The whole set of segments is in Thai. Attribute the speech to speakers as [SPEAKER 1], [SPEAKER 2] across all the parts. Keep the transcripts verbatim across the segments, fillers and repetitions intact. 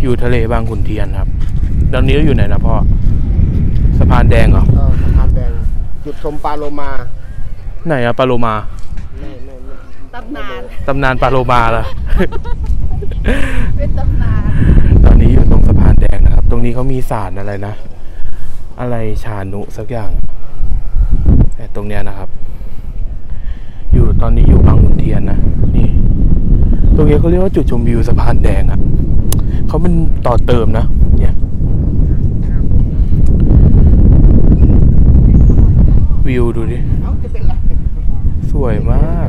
[SPEAKER 1] อยู่ทะเลบางขุนเทียนครับตอนนี้เราอยู่ไหนนะพ่อสะพานแดงเหรอ
[SPEAKER 2] เออสะพานแดงจุดชมปลาโลมา
[SPEAKER 1] ไหนอะปลาโลมา
[SPEAKER 2] ไม่ไม่
[SPEAKER 3] ตำนาน
[SPEAKER 1] ตำนานปลาโลมาเหรอ
[SPEAKER 3] เป็นตำนาน
[SPEAKER 1] ตอนนี้อยู่ตรงสะพานแดงนะครับตรงนี้เขามีศาลอะไรนะอะไรชานุสักอย่างแต่ตรงเนี้ยนะครับอยู่ตอนนี้อยู่บางขุนเทียนนะนี่ตรงนี้เขาเรียกว่าจุดชมวิวสะพานแดงอ่ะเขาเป็นต่อเติมนะเนี่ยวิวดูดิสวยมาก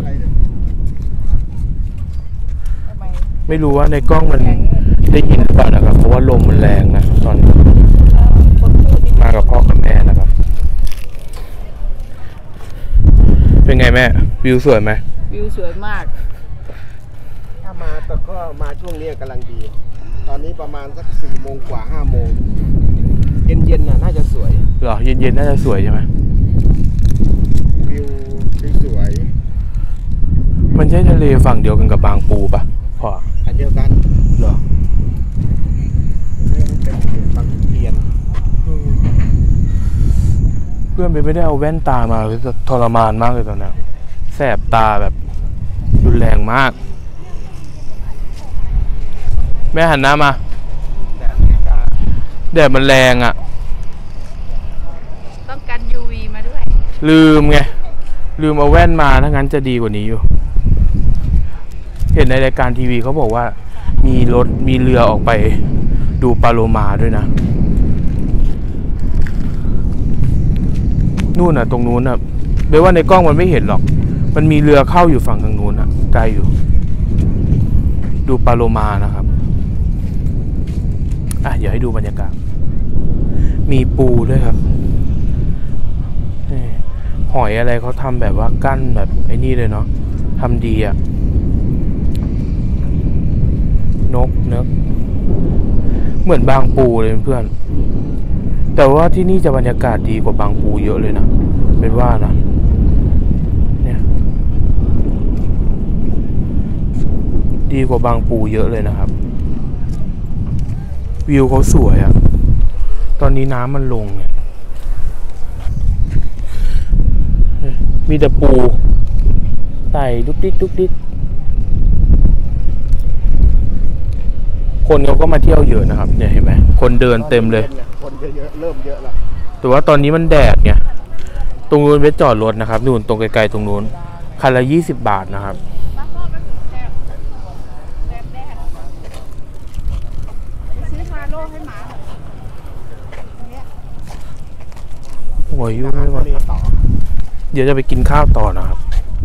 [SPEAKER 1] ไม่รู้ว่าในกล้องมันได้ยินหรือเปล่านะครับเพราะว่าลมมันแรงนะตอนนี้มากับพ่อกับแม่นะครับเป็นไงแม่วิวสวยไหม
[SPEAKER 3] วิวสวยมาก
[SPEAKER 2] ถ้ามาแต่ก็มาช่วงนี้กำลังดีตอนนี้ประมาณสักสี่โมงกว่าห้าโมงเย็นๆน่ะน่าจะสวย
[SPEAKER 1] เหรอเย็นๆน่าจะสวยใช่ไหม
[SPEAKER 2] วิวสวย
[SPEAKER 1] มันใช่ทะเลฝั่งเดียวกันกับบางปูปะพ่อ
[SPEAKER 2] อันเดียวกัน
[SPEAKER 1] เหรอ
[SPEAKER 2] เป็นบางขุนเทียน
[SPEAKER 1] เพื่อนไปไม่ได้เอาแว่นตามาเลยทรมานมากเลยตอนนี้แสบตาแบบรุนแรงมากแม่หันหน้ามาแดดมันแรงอ่ะ
[SPEAKER 3] ต้องกัน ยู วี มาด้วย
[SPEAKER 1] ลืมไงลืมเอาแว่นมาถ้างั้นจะดีกว่านี้อยู่เห็นในรายการทีวีเขาบอกว่ามีรถมีเรือออกไปดูปลาโลมาด้วยนะนู่นน่ะตรงนู้นน่ะเดี๋ยวว่าในกล้องมันไม่เห็นหรอกมันมีเรือเข้าอยู่ฝั่งทางนู้นน่ะไกลอยู่ดูปลาโลมานะครับอ่ะเดี๋ยวให้ดูบรรยากาศมีปูด้วยครับหอยอะไรเขาทำแบบว่ากั้นแบบไอ้นี่เลยเนาะทำดีอะนกเนกเหมือนบางปูเลยเพื่อนแต่ว่าที่นี่จะบรรยากาศดีกว่าบางปูเยอะเลยนะเป็นว่านะเนี่ยดีกว่าบางปูเยอะเลยนะครับวิวเขาสวยอะตอนนี้น้ำมันลงเนี่ยมีแต่ปูไต่ดุกดิกดุกดิกคนเขาก็มาเที่ยวเยอะนะครับเนี่ยเห็นไหมคนเดินเต็มเลย
[SPEAKER 2] คนเยอะๆเริ่มเยอะแล้ว
[SPEAKER 1] แต่ว่าตอนนี้มันแดดไงตรงนู้นไปจอดรถนะครับนู่นตรงไกลๆตรงนู้นคันละยี่สิบบาทนะครับหัวยุ่งไม่ไหวเดี๋ยวจะไปกินข้าวต่อนะครับ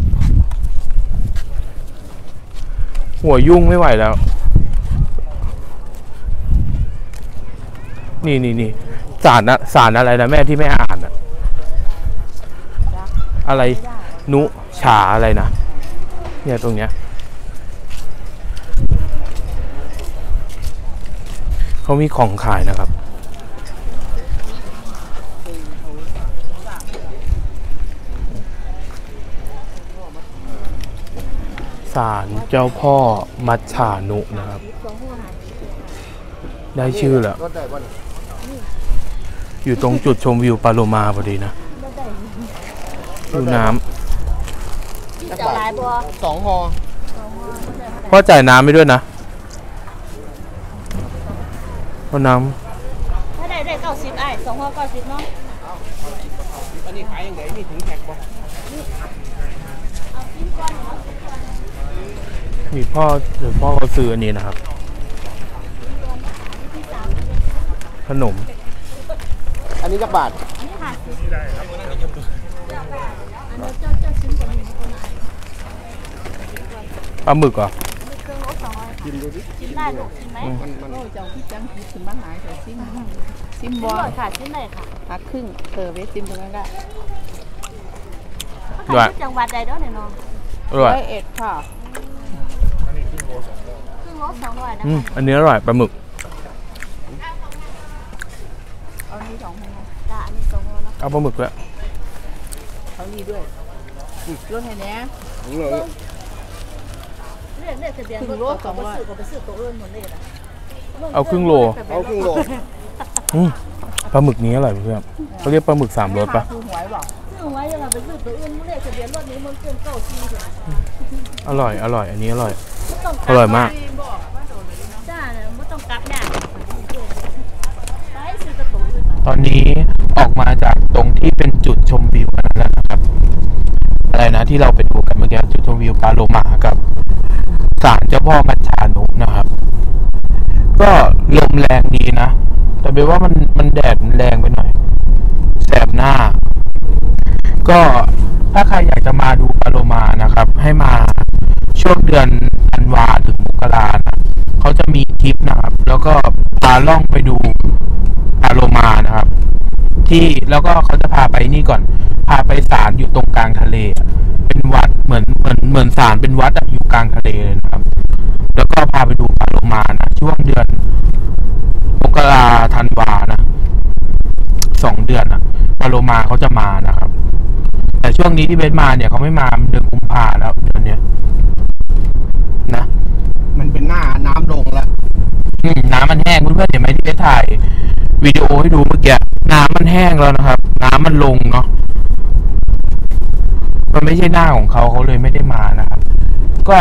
[SPEAKER 1] หัวยุ่งไม่ไหวแล้วนี่นี่นี่สารนะสารอะไรนะแม่ที่แม่อ่านอะอะไรนุฉาอะไรนะเนี่ยตรงเนี้ยเขามีของขายนะครับศาลเจ้าพ่อมัจฉานุนะครับได้ชื่อแล้วอยู่ตรงจุดชมวิวปลาโลมาพอดีนะดูน้ำ
[SPEAKER 2] สองหอ
[SPEAKER 1] พ่อจ่ายน้ำไปด้วยนะพ่อน้
[SPEAKER 3] ำถ้าได้ได้เก้าสิบไอ้สองหอเก้าสิบเนาะ
[SPEAKER 2] อันนี้ขายยังไงมีถึงแท็กบ่
[SPEAKER 1] มีพ่อหรือพ่อเขาซื้ออันนี้นะครับขนม
[SPEAKER 2] อันนี้จักบาท
[SPEAKER 1] ปลาหมึกเหรอ
[SPEAKER 2] ชิมดูดิ
[SPEAKER 3] ชิมได้หรอชิมไหมมันโอ้เจ้าพี่จังคิดถึงบ้านไหนแต่ชิมชิมบอลค่ะชิมไหนค่ะพักครึ่งเออเวสชิมตรงนั้นได้ด้วยจังหวัดใดด้วยเนี่ยน้อง
[SPEAKER 1] ร้อย
[SPEAKER 3] เอ็ดค่ะครึ่งโลสองร้อยนะ
[SPEAKER 1] อันนี้อร่อยปลาหมึก
[SPEAKER 3] เอานี่สองพันจ้าอันนี้สองพันนะ
[SPEAKER 1] เอาปลาหมึกด้วย
[SPEAKER 3] เอานี่ด้วยรถไฟเนี้ยเลือกเลือกทะเบียนรถสองร้อยก็ไปซื้อตัวอื่นหมดเลยนะ
[SPEAKER 1] เอาครึ่งโล
[SPEAKER 2] เอาครึ่งโล
[SPEAKER 1] อืมปลาหมึกนี้อร่อยเพื่อนเขาเรียกปลาหมึกสามรสปะ
[SPEAKER 3] ซื้อหวยบอก
[SPEAKER 4] ซื้อไว้ยังไงไปซื้อตัวอื่นไม่ได้ทะเบียนรถนี้มันเกินเก้าสี่เลย
[SPEAKER 1] อร่อยอร่อยอันนี้อร่อย
[SPEAKER 4] ต้อง
[SPEAKER 1] อร่อยมาก
[SPEAKER 4] จ้าเนี่ยไม่ต้องกลับเนี่ยไปซื้อกระตุ้นเลย
[SPEAKER 1] ตอนนี้ออกมาจากตรงที่เป็นจุดชมวิวกันแล้วนะครับ อะไรนะที่เราไปดูกันเมื่อกี้จุดชมวิวปลาโลมากับศาลเจ้าพ่อกัญชานุนะครับ ก็ลมแรงดีนะแต่เบลว่ามันมันแดดมันแรงไปหน่อยแสบหน้า ก็ถ้าใครอยากจะมาดูปลาโลมานะครับ ให้มาช่วงเดือนธันวาถึงมกรานะเขาจะมีทริปนะครับ แล้วก็พาล่องไปดูปลาโลมานะครับ ที่แล้วก็เขาจะพาไปนี่ก่อน พาไปศาลอยู่ตรงกลางทะเล เป็นวัดเหมือนเหมือนเหมือนศาลเป็นวัดอยู่กลางทะเลเลยนะครับ แล้วก็พาไปดูปลาโลมานะช่วงเดือนมกราธันวานะสองเดือนนะปลาโลมาเขาจะมานะครับ แต่ช่วงนี้ที่เบสมาเนี่ยเขาไม่มาเดือนกุมภาแล้วเดือนเนี้ยนะ
[SPEAKER 2] มันเป็นหน้าน้ำลงแล้ว
[SPEAKER 1] อืมน้ำมันแห้งเพื่อนๆเห็นไหมที่เบสถ่ายวิดีโอให้ดูเมื่อกี้น้ำมันแห้งแล้วนะครับ น้ำมันลงเนาะมันไม่ใช่หน้าของเขาเขาเลยไม่ได้มานะครับ ก็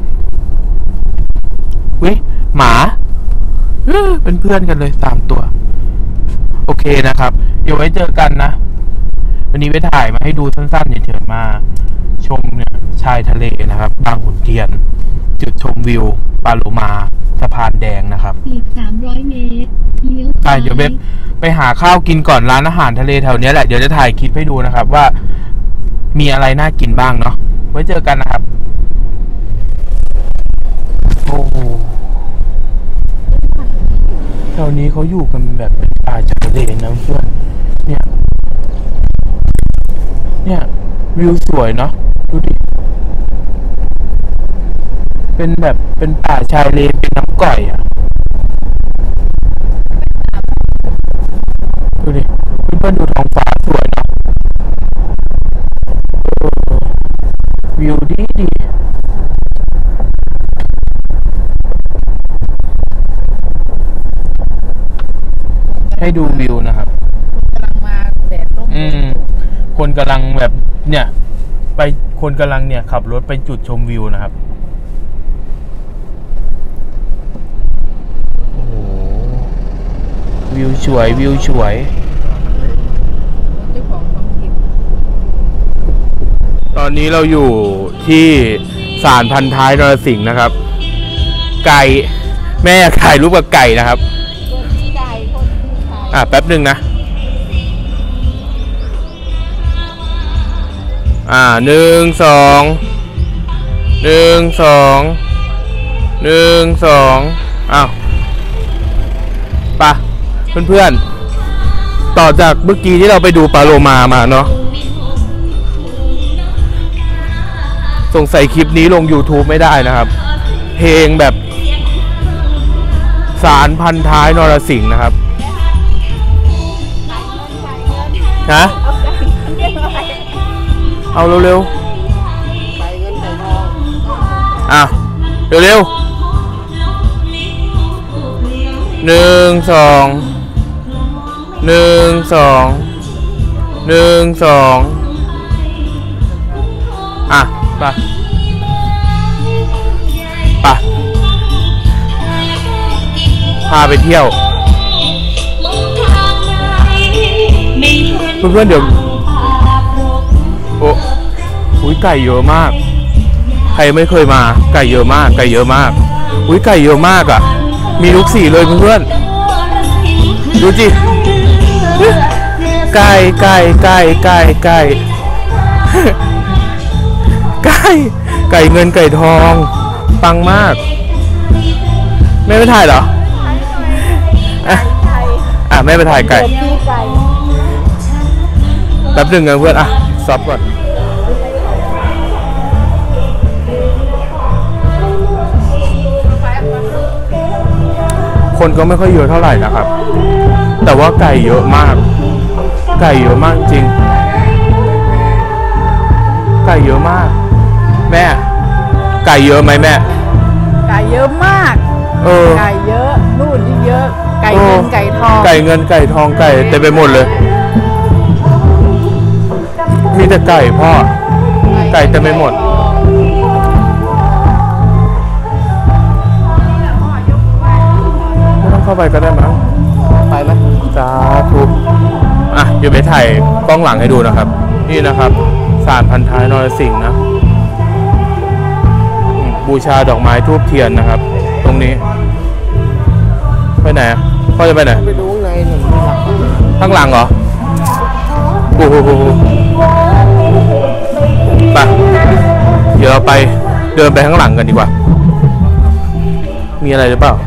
[SPEAKER 1] เว้ยหมาเอ้อเป็นเพื่อนกันเลยสามตัว โอเคนะครับเดี๋ยวไว้เจอกันนะ วันนี้ไปถ่ายมาให้ดูสั้นๆเฉยๆมาชมเนี่ยชายทะเลนะครับบางขุนเทียน จุดชมวิวปลาโลมาสะพานแดงนะครับ
[SPEAKER 4] อีกสามร้อยเมตรเลี้ยว
[SPEAKER 1] ไป
[SPEAKER 4] ซ้าย
[SPEAKER 1] เดี๋ยวเบบไปหาข้าวกินก่อนร้านอาหารทะเลแถวนี้แหละเดี๋ยวจะถ่ายคลิปให้ดูนะครับ ว่ามีอะไรน่ากินบ้างเนาะไว้เจอกันนะครับโอ้โหแถวนี้เขาอยู่กันแบบเป็นป่าชายเลนนะเพื่อนเนี่ยเนี่ยวิวสวยเนาะดูดิเป็นแบบเป็นป่าชายเลนเป็นน้ำก่อยอ่ะดูดิเพื่อนๆดูท้องฟ้าสวยเนาะวิวดีดีให้ดูวิวนะครับ
[SPEAKER 3] กำลังมาแดดร่ม
[SPEAKER 1] อืมคนกำลังแบบเนี่ยไปคนกำลังเนี่ยขับรถไปจุดชมวิวนะครับโอ้โหวิวสวยวิวสวย
[SPEAKER 3] เจ้าของท้องถิ่น
[SPEAKER 1] ตอนนี้เราอยู่ที่ศาลพันท้ายนรสิงห์นะครับ ไก่แม่ถ่ายรูปกับไก่นะครับ
[SPEAKER 3] คนที่ไก่คนที่ไก่
[SPEAKER 1] อ่ะแป๊บหนึ่งนะอ่าหนึ่งสองหนึ่งสองหนึ่งสองอ้าวไปะเพื่อนๆต่อจากเมื่อกี้ที่เราไปดูปลาโลมามาเนาะสงสัยคลิปนี้ลง YouTube ไม่ได้นะครับ เพลงแบบศาลพันท้ายนรสิงห์นะครับฮะเอาเร็ว
[SPEAKER 2] ไปเงินไปทอง
[SPEAKER 1] ๆอ่ะเร็วๆหนึ่งสองหนึ่งสองหนึ่งสองอ่ะไปไปพาไปเที่ยวเพื่อนๆเดี๋ยวโอ้อุ้ยไก่เยอะมากใครไม่เคยมาไก่เยอะมากไก่เยอะมากอุ้ยไก่เยอะมากอ่ะมีทุกสีเลยเพื่อนๆดูจิไก่ไก่ไก่ไก่ไก่ไก่ไก่เงินไก่ทองปังมากแม่ไม่ถ่ายเหรออ่ะอ่ะแม่ไปถ่ายไก่แป๊บหนึ่งกันเพื่อนอ่ะซับก่อนคนก็ไม่ค่อยเยอะเท่าไหร่นะครับแต่ว่าไก่เยอะมากไก่เยอะมากจริงไก่เยอะมากแม่ไก่เยอะไหมแม่
[SPEAKER 3] ไก่เยอะมาก
[SPEAKER 1] เออ
[SPEAKER 3] ไก่เยอะนู่นยิ่งเยอะไก่เงินไก่ทอง
[SPEAKER 1] ไก่เงินไก่ทองไก่เต็มไปหมดเลย มีแต่ไก่พ่อไก่เต็มไปหมดไม่ต้องเข้าไปก็ได้มั้งไปไหมสาธุอ่ะเดี๋ยวไปถ่ายกล้องหลังให้ดูนะครับนี่นะครับศาลพันท้ายนรสิงห์นะบูชาดอกไม้ทูบเทียนนะครับตรงนี้ไปไหนพ่อจะไปไหน
[SPEAKER 2] ไปดูข้างในหนึ่งหลัก
[SPEAKER 1] ข้างหลังเหรอโอ้โหไปเดี๋ยวเราไปเดินไปข้างหลังกันดีกว่ามีอะไรหรือเปล่า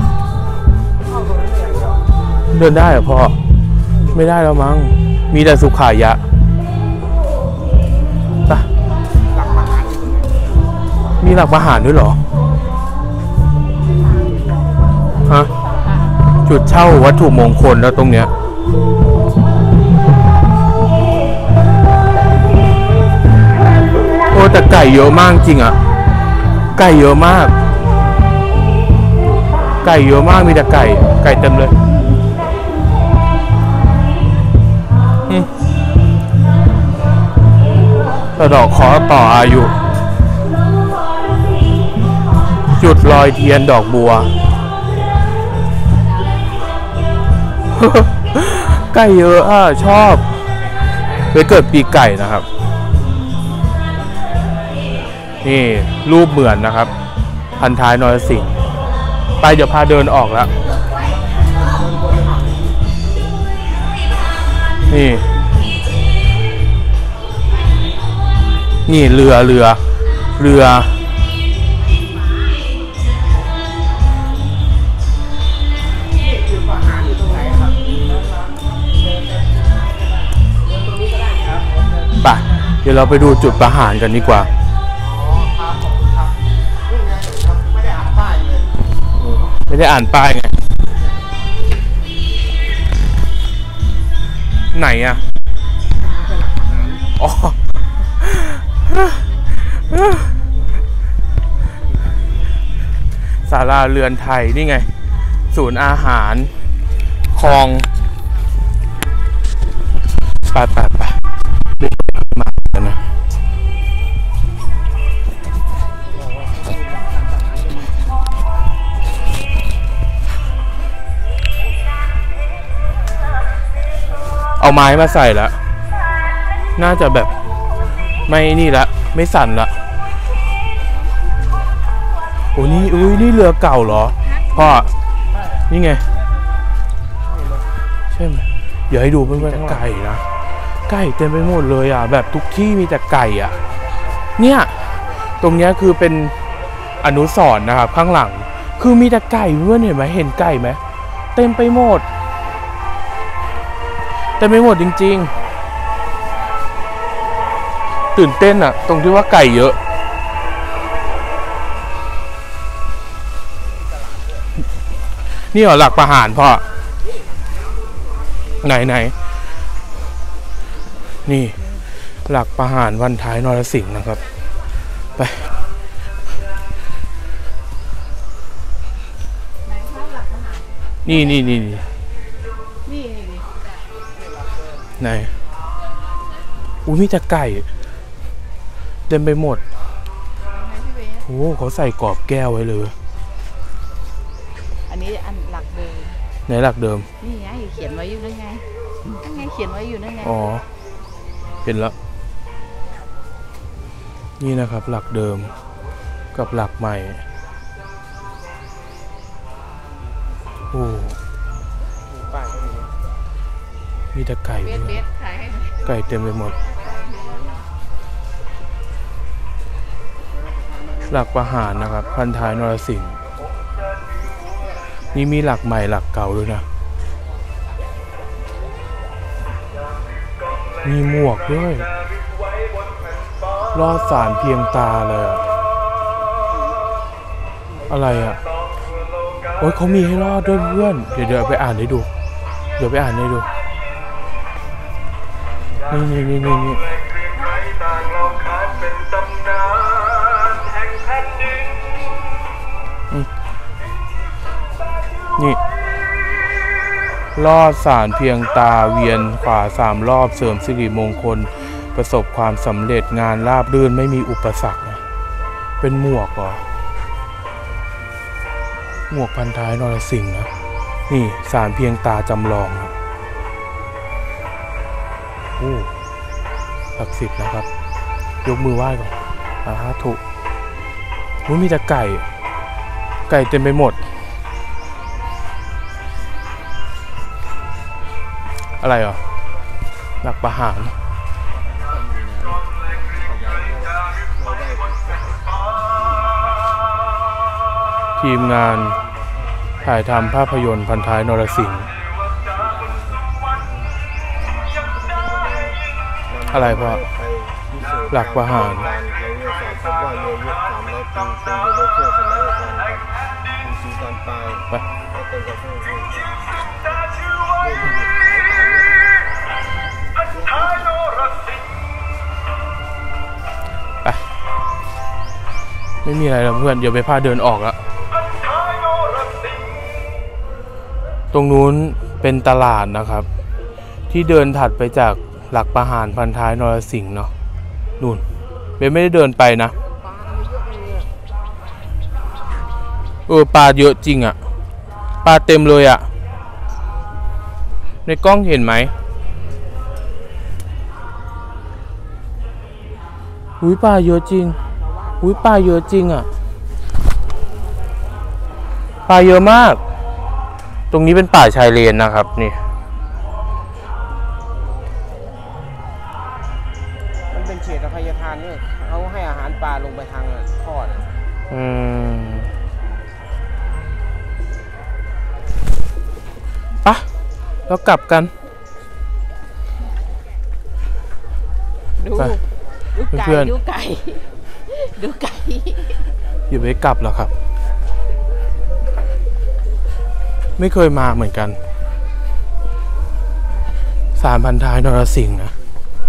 [SPEAKER 1] เดินได้เหรอพ่อไม่ได้แล้วมั้งมีแต่สุขายะไปมีหลักประหารด้วยเหรอฮะจุดเช่าวัตถุมงคลแล้วตรงเนี้ยโอ้แต่ไก่เยอะมากจริงอ่ะไก่เยอะมากไก่เยอะมากมีแต่ไก่ไก่เต็มเลยสะดอกขอต่ออายุจุดลอยเทียนดอกบัว ไก่เยอะอ่ะชอบไปเกิดปีไก่นะครับนี่รูปเหมือนนะครับพันท้ายนรสิงห์ไปเดี๋ยวพาเดินออกแล้วนี่นี่เรือเรือเรือไปเดี๋ยวเราไปดูจุดประหารกันดีกว่าไม่ได้อ่านป้ายไงไหนอ่ะอ๋อศาลาเรือนไทยนี่ไงศูนย์อาหารคลองไปไปไปมาแล้วนะเอาไม้มาใส่แล้วน่าจะแบบไม่นี่ละไม่สั่นละโอ้นี่อุ้ยนี่เรือเก่าเหรอพ่อนี่ไงใช่ไหมเดี๋ยวให้ดูเพื่อนๆไก่นะไก่เต็มไปหมดเลยอ่ะแบบทุกที่มีแต่ไก่อ่ะเนี่ยตรงเนี้ยคือเป็นอนุสรณ์นะครับข้างหลังคือมีแต่ไก่เพื่อนเห็นไหมเห็นไก่ไหมเต็มไปหมดเต็มไปหมดจริงๆตื่นเต้นอ่ะตรงที่ว่าไก่เยอะนี่เหรอหลักประหารพ่อไหนไหนนี่หลักประหารวันท้ายนรสิงห์นะครับไปนี่นี่นี่นี่ไหนอุ้ยมีแต่ไก่เต็มไปหมดโอ้เขาใส่กรอบแก้วไว้เลย
[SPEAKER 3] อันนี้อันหลักเดิม
[SPEAKER 1] ไหนหลักเดิม
[SPEAKER 3] นี่ไงเขียนไว้อยู่นั่นไงนั่นไงเขียนไว้อยู่นั่นไง
[SPEAKER 1] อ๋อเห็นแล้วนี่นะครับหลักเดิมกับหลักใหม่โอ้มีแต่ไก่ด้วยไก่เต็มไปหมดหลักประหารนะครับพันท้ายนรสิงห์นี่มีหลักใหม่หลักเก่าด้วยนะมีหมวกด้วยรอดสารเพียงตาเลยอะอะไรอ่ะโอ้ยเขามีให้รอดด้วยเพื่อนเดี๋ยวเดี๋ยวไปอ่านให้ดูเดี๋ยวไปอ่านให้ดูนี่นี่นี่นี่นี่นี่ลอดศาลเพียงตาเวียนขวาสามรอบเสริมสิริมงคลประสบความสำเร็จงานราบรื่นไม่มีอุปสรรคนะเป็นหมวกเหรอหมวกพันท้ายนรสิงห์นะนี่ศาลเพียงตาจำลองนะโอ้ศักดิ์สิทธิ์นะครับยกมือไหว้ก่อนสาธุอุ้ยมีแต่ไก่ไก่เต็มไปหมดอะไรอ่ะหลักประหารทีมงานถ่ายทำภาพยนตร์พันท้ายนรสิงห์อะไรพ่อหลักประหารไปไปไม่มีอะไรแล้วเพื่อนเดี๋ยวไปพาเดินออกแล้วตรงนู้นเป็นตลาดนะครับที่เดินถัดไปจากหลักประหารพันท้ายนรสิงห์เนาะนู่นเบนไม่ได้เดินไปนะเออปลาเยอะจริงอะปลาเต็มเลยอะในกล้องเห็นไหมอุ้ยปลาเยอะจริงอุ้ยปลาเยอะจริงอะปลาเยอะมากตรงนี้เป็นป่าชายเลนนะครับนี่
[SPEAKER 2] มันเป็นเขตอภัยทานเนี่ยเขาให้อาหารปลาลงไปทางท่อนะ
[SPEAKER 1] อืมปะแล้วกลับกัน
[SPEAKER 3] ดูดูไก่ดูไก่ดูไก่
[SPEAKER 1] อยู่ไม่กลับหรอครับไม่เคยมาเหมือนกันศาลพันท้ายนรสิงห์นะ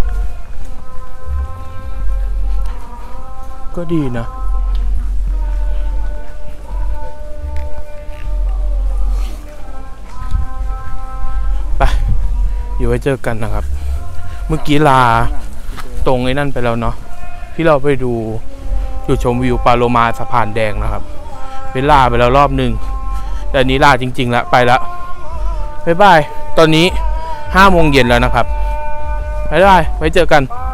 [SPEAKER 1] ก็ดีนะไปอยู่ไว้เจอกันนะครับเมื่อกี้ลาตรงไอ้นั่นไปแล้วเนาะที่เราไปดูจุดชมวิวปาโลมาสะพานแดงนะครับเป็นลาไปแล้วรอบหนึ่งแต่นี้ลาจริงๆแล้วไปแล้วบ๊ายบายตอนนี้ห้าโมงเย็นแล้วนะครับบ๊ายบายไว้เจอกัน